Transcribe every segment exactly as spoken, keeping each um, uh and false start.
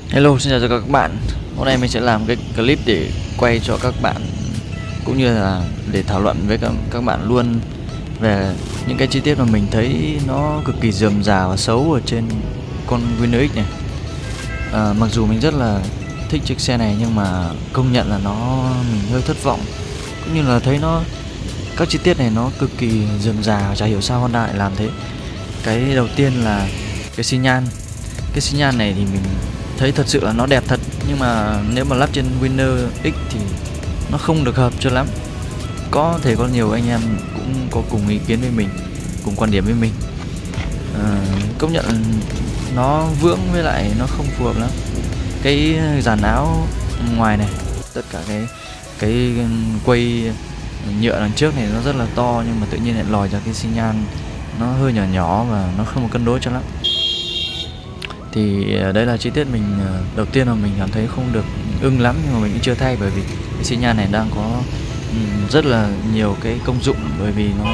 Hello, xin chào tất cả các bạn. Hôm nay mình sẽ làm cái clip để quay cho các bạn cũng như là để thảo luận với các, các bạn luôn về những cái chi tiết mà mình thấy nó cực kỳ rườm rà và xấu ở trên con Winner X này. À, mặc dù mình rất là thích chiếc xe này nhưng mà công nhận là nó mình hơi thất vọng, cũng như là thấy nó các chi tiết này nó cực kỳ rườm rà và chả hiểu sao Honda lại làm thế. Cái đầu tiên là cái xi nhan. Cái xi nhan này thì mình thấy thật sự là nó đẹp thật, nhưng mà nếu mà lắp trên Winner X thì nó không được hợp cho lắm. Có thể có nhiều anh em cũng có cùng ý kiến với mình, cùng quan điểm với mình. À, công nhận nó vướng với lại nó không phù hợp lắm. Cái dàn áo ngoài này, tất cả cái cái quay nhựa đằng trước này nó rất là to, nhưng mà tự nhiên lại lòi ra cái xi nhan nó hơi nhỏ nhỏ và nó không có cân đối cho lắm. Thì đây là chi tiết mình đầu tiên mà mình cảm thấy không được ưng lắm, nhưng mà mình cũng chưa thay, bởi vì cái xi nhan này đang có rất là nhiều cái công dụng, bởi vì nó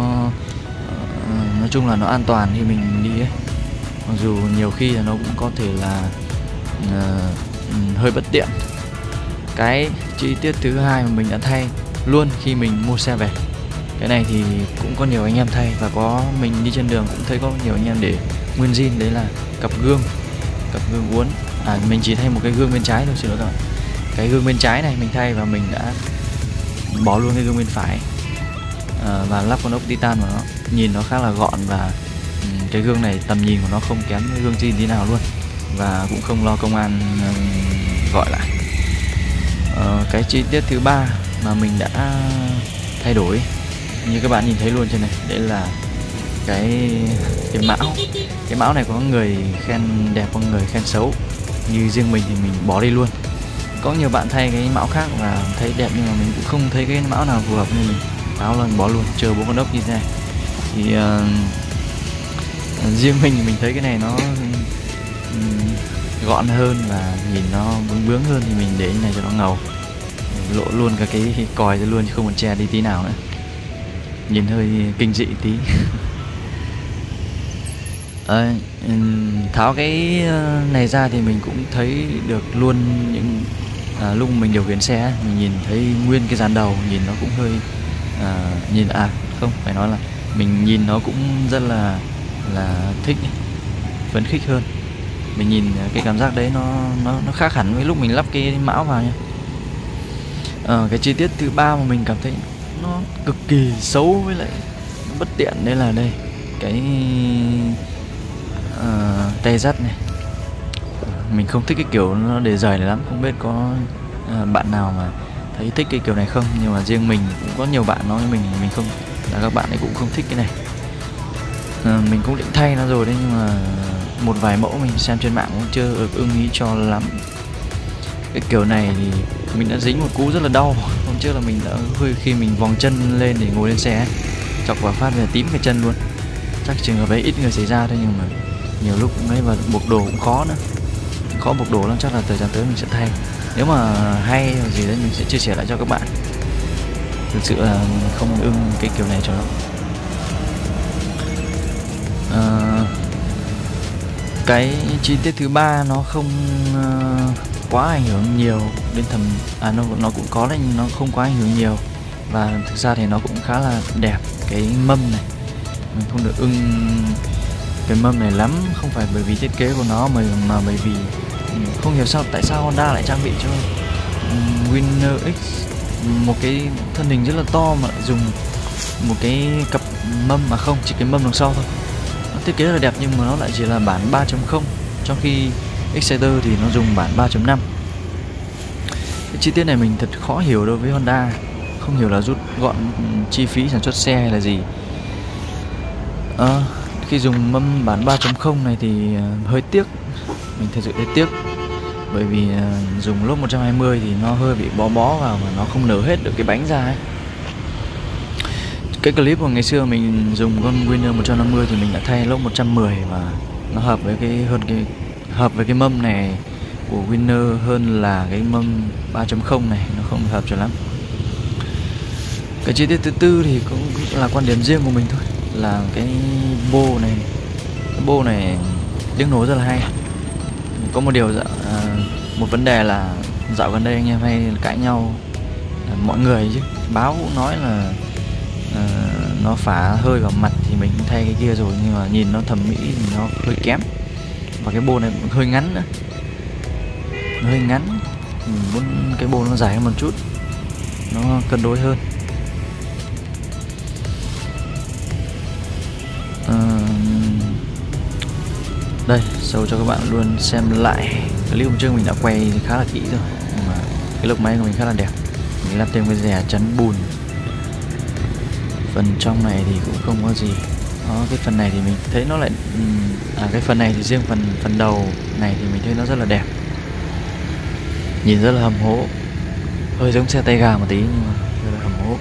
nói chung là nó an toàn khi mình đi ấy. Mặc dù nhiều khi là nó cũng có thể là uh, hơi bất tiện. Cái chi tiết thứ hai mà mình đã thay luôn khi mình mua xe về, cái này thì cũng có nhiều anh em thay, và có mình đi trên đường cũng thấy có nhiều anh em để nguyên zin, đấy là cặp gương cặp gương uốn. À, mình chỉ thay một cái gương bên trái thôi, xin lỗi các bạn. Cái gương bên trái này mình thay và mình đã bỏ luôn cái gương bên phải, à, và lắp con ốc titan vào nó, nhìn nó khá là gọn, và um, cái gương này tầm nhìn của nó không kém cái gương zin tí nào luôn, và cũng không lo công an um, gọi lại. À, cái chi tiết thứ ba mà mình đã thay đổi như các bạn nhìn thấy luôn trên này, đấy là cái cái mão. Cái mão này có người khen đẹp, có người khen xấu, như riêng mình thì mình bỏ đi luôn. Có nhiều bạn thay cái mão khác và thấy đẹp, nhưng mà mình cũng không thấy cái mão nào phù hợp nên mình tháo lên bỏ luôn, chờ bốn con ốc như thế này. Thì uh, riêng mình thì mình thấy cái này nó um, gọn hơn và nhìn nó bướng bướng hơn, thì mình để như này cho nó ngầu, lộ luôn cả cái còi ra luôn chứ không còn che đi tí nào nữa, nhìn hơi kinh dị tí. À, tháo cái này ra thì mình cũng thấy được luôn những à, lúc mình điều khiển xe mình nhìn thấy nguyên cái dàn đầu, nhìn nó cũng hơi à, nhìn à không phải nói là mình nhìn nó cũng rất là là thích, phấn khích hơn. Mình nhìn cái cảm giác đấy nó nó nó khác hẳn với lúc mình lắp cái mão vào nha. À, cái chi tiết thứ ba mà mình cảm thấy nó cực kỳ xấu với lại bất tiện, đấy là đây cái uh, tay dắt này. Mình không thích cái kiểu nó để rời này lắm, không biết có uh, bạn nào mà thấy thích cái kiểu này không, nhưng mà riêng mình cũng có nhiều bạn nói với mình mình không, là các bạn ấy cũng không thích cái này. Uh, mình cũng định thay nó rồi đấy, nhưng mà một vài mẫu mình xem trên mạng cũng chưa được ưng ý cho lắm. Cái kiểu này thì mình đã dính một cú rất là đau hôm trước, là mình đã hơi khi mình vòng chân lên để ngồi lên xe ấy, chọc vào phát về tím cái chân luôn. Chắc trường hợp ấy ít người xảy ra thôi, nhưng mà nhiều lúc cũng ấy, và buộc đồ cũng khó nữa, khó buộc đồ lắm. Chắc là thời gian tới mình sẽ thay, nếu mà hay gì đấy mình sẽ chia sẻ lại cho các bạn. Thực sự là không ưng cái kiểu này cho lắm. À, cái chi tiết thứ ba nó không uh, quá ảnh hưởng nhiều đến thầm à nó nó cũng có đấy, nhưng nó không quá ảnh hưởng nhiều, và thực ra thì nó cũng khá là đẹp. Cái mâm này mình không được ưng cái mâm này lắm, không phải bởi vì thiết kế của nó mà mà bởi vì không hiểu sao tại sao Honda lại trang bị cho um, Winner X một cái thân hình rất là to mà lại dùng một cái cặp mâm, mà không, chỉ cái mâm đằng sau thôi. Nó thiết kế rất là đẹp nhưng mà nó lại chỉ là bản ba chấm không, trong khi Exciter thì nó dùng bản ba chấm năm. Cái chi tiết này mình thật khó hiểu đối với Honda, không hiểu là rút gọn chi phí sản xuất xe hay là gì. À, khi dùng mâm bản ba chấm không này thì uh, hơi tiếc, mình thật sự thấy tiếc, bởi vì uh, dùng lốp một trăm hai mươi thì nó hơi bị bó bó vào và nó không nở hết được cái bánh ra ấy. Cái clip của ngày xưa mình dùng con Winner một trăm năm mươi thì mình đã thay lốp một trăm mười, và nó hợp với cái hơn cái hợp với cái mâm này của Winner hơn là cái mâm ba chấm không này, nó không hợp cho lắm. Cái chi tiết thứ tư thì cũng là quan điểm riêng của mình thôi, là cái bô này. Cái bô này tiếng nổ rất là hay, có một điều uh, một vấn đề là dạo gần đây anh em hay cãi nhau, uh, mọi người chứ báo cũng nói là uh, nó phá hơi vào mặt thì mình cũng thay cái kia rồi, nhưng mà nhìn nó thẩm mỹ thì nó hơi kém, và cái bô này cũng hơi ngắn nữa, nó hơi ngắn, mình muốn cái bô nó dài hơn một chút, nó cân đối hơn. Uh, đây show cho các bạn luôn xem lại clip hôm trước mình đã quay khá là kỹ rồi, nhưng mà cái lốc máy của mình khá là đẹp. Mình lắp thêm cái rè chắn bùn, phần trong này thì cũng không có gì. Đó, cái phần này thì mình thấy nó lại à cái phần này thì riêng phần phần đầu này thì mình thấy nó rất là đẹp, nhìn rất là hầm hố, hơi giống xe tay ga một tí nhưng mà rất là hầm hố.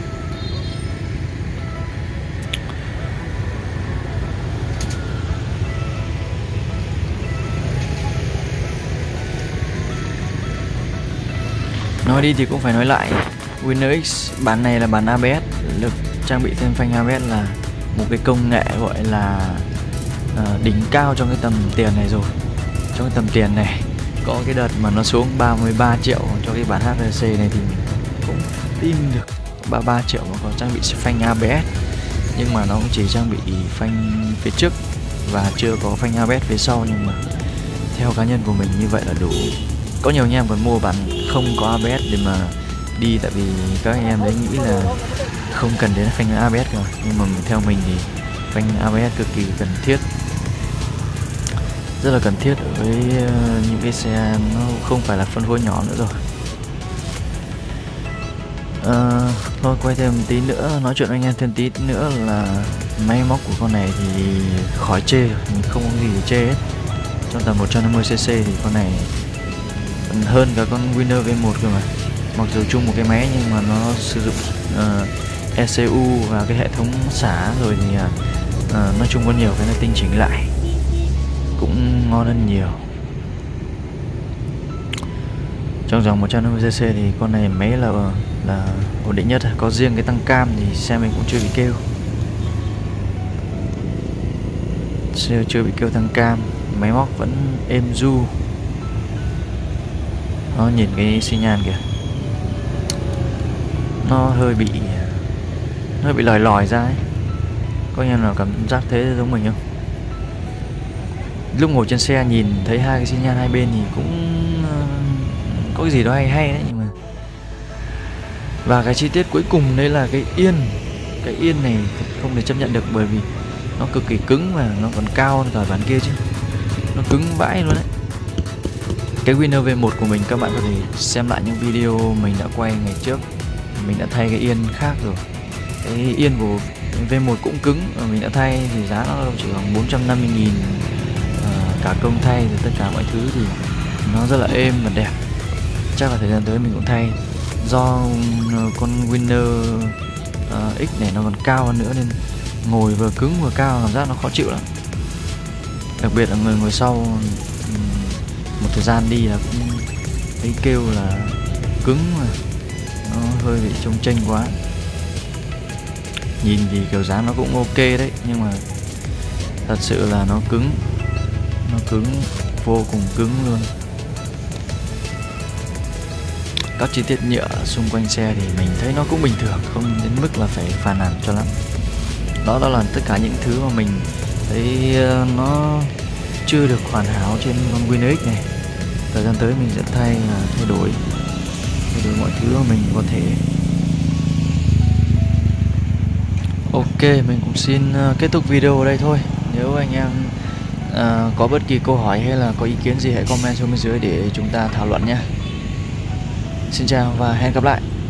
Nói đi thì cũng phải nói lại, Winner X bản này là bản a bê ét, được trang bị thêm phanh a bê ét là một cái công nghệ gọi là uh, đỉnh cao trong cái tầm tiền này rồi. Trong cái tầm tiền này có cái đợt mà nó xuống ba mươi ba triệu cho cái bản hát rờ xê này thì mình cũng tin được ba mươi ba triệu mà còn trang bị phanh a bê ét, nhưng mà nó cũng chỉ trang bị phanh phía trước và chưa có phanh a bê ét phía sau, nhưng mà theo cá nhân của mình như vậy là đủ. Có nhiều anh em còn mua bản không có a bê ét để mà đi, tại vì các anh em đấy nghĩ là không cần đến phanh a bê ét rồi, nhưng mà theo mình thì phanh a bê ét cực kỳ cần thiết, rất là cần thiết với những cái xe nó không phải là phân khối nhỏ nữa rồi. À, thôi quay thêm một tí nữa, nói chuyện với anh em thêm tí nữa là máy móc của con này thì khỏi chê, mình không có gì để chê hết. Trong tầm một trăm năm mươi xê xê thì con này hơn cả con Winner vê một cơ mà. Mặc dù chung một cái máy nhưng mà nó sử dụng uh, e xê u và cái hệ thống xả rồi thì uh, nói chung có nhiều cái nó tinh chỉnh lại cũng ngon hơn nhiều. Trong dòng một trăm năm mươi xê xê thì con này máy là là ổn định nhất. Có riêng cái tăng cam thì xe mình cũng chưa bị kêu, chưa, chưa bị kêu tăng cam, máy móc vẫn êm du. Nó nhìn cái xi nhan kìa, nó hơi bị nó hơi bị lòi lòi ra ấy. Có anh em nào cảm giác thế giống mình không? Lúc ngồi trên xe nhìn thấy hai cái xi nhan hai bên thì cũng uh, có cái gì đó hay hay đấy, nhưng mà và cái chi tiết cuối cùng đấy là cái yên. Cái yên này không thể chấp nhận được, bởi vì nó cực kỳ cứng và nó còn cao hơn cả bản kia chứ, nó cứng vãi luôn đấy. Cái Winner vê một của mình các bạn có thể xem lại những video mình đã quay ngày trước, mình đã thay cái yên khác rồi. Cái yên của vê một cũng cứng, mình đã thay thì giá nó chỉ khoảng bốn trăm năm mươi nghìn, à, cả công thay rồi tất cả mọi thứ thì nó rất là êm và đẹp. Chắc là thời gian tới mình cũng thay, do con Winner uh, X này nó còn cao hơn nữa nên ngồi vừa cứng vừa cao cảm giác nó khó chịu lắm. Đặc biệt là người ngồi sau một thời gian đi là cũng thấy kêu là cứng mà nó hơi bị trông chênh quá. Nhìn thì kiểu dáng nó cũng ok đấy, nhưng mà thật sự là nó cứng, nó cứng vô cùng cứng luôn. Các chi tiết nhựa xung quanh xe thì mình thấy nó cũng bình thường, không đến mức là phải phàn nàn cho lắm. Đó đó là tất cả những thứ mà mình thấy nó chưa được hoàn hảo trên con Winner X này. Thời gian tới mình sẽ thay thay đổi thay đổi mọi thứ mà mình có thể. Ok, mình cũng xin kết thúc video ở đây thôi. Nếu anh em uh, có bất kỳ câu hỏi hay là có ý kiến gì hãy comment xuống bên dưới để chúng ta thảo luận nhé. Xin chào và hẹn gặp lại.